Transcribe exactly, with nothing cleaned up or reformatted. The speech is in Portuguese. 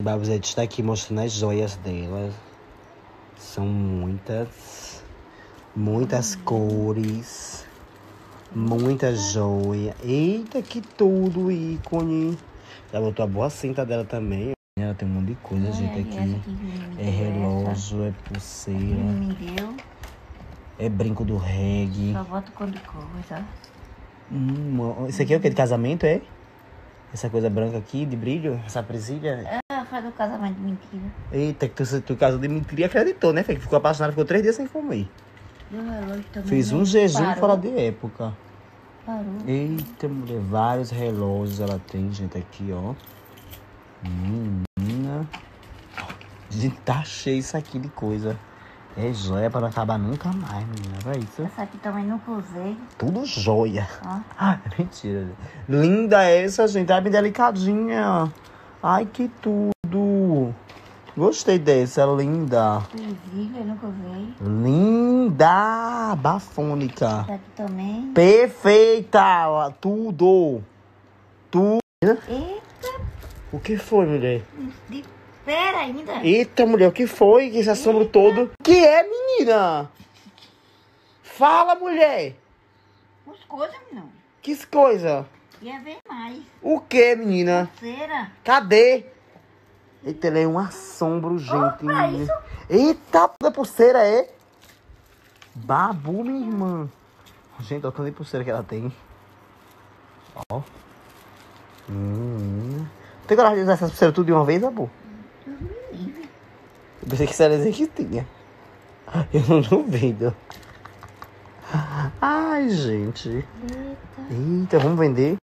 Babuzete está aqui mostrando as joias dela. São muitas. Muitas cores. Muita joia. Eita, que tudo, ícone. Já botou a boa cinta dela também. Ela tem um monte de coisa, Olha, gente, essa aqui. aqui que É relógio, é pulseira. me deu. É brinco do reggae. Só boto quando coisa. Hum, isso aqui é o que? De casamento, é? Essa coisa branca aqui, de brilho? Essa presilha? É, faz o casamento de mentira. Eita, que tu, tu casou de mentira e acreditou, né? Fê? Que ficou apaixonado, ficou três dias sem comer. E o relógio também. Fez um não jejum parou. fora de época. Parou. Eita, mulher, vários relógios ela tem, gente, aqui, ó. Menina. Gente, tá cheio isso aqui de coisa. É joia pra não acabar nunca mais, menina. Olha isso. Essa aqui também nunca usei. Tudo joia. Ó. Ah, mentira. Linda essa, gente. Ai, bem delicadinha. Ai, que tudo. Gostei dessa, linda. Presilha, nunca usei. Linda. Bafônica. Essa aqui também. Perfeita. Tudo. Tudo. Eita, O que foi, mulher? de pera ainda. Eita, mulher, o que foi? Que esse assombro todo. O que é, menina? Fala, mulher. As coisas, não. Que coisa? Ia ver mais. O que, menina? Cera. Cadê? Eita, ele é um assombro, gente. Opa, menina. isso? Eita, a pulseira é? Babu, minha irmã. Gente, olha o tanto de pulseira que ela tem. Ó. Hum. Tem coragem de usar essas pulseiras tudo de uma vez, Babu? Eu pensei que isso era dizer que tinha. Eu não duvido. Ai, gente. Eita. Eita, vamos vender?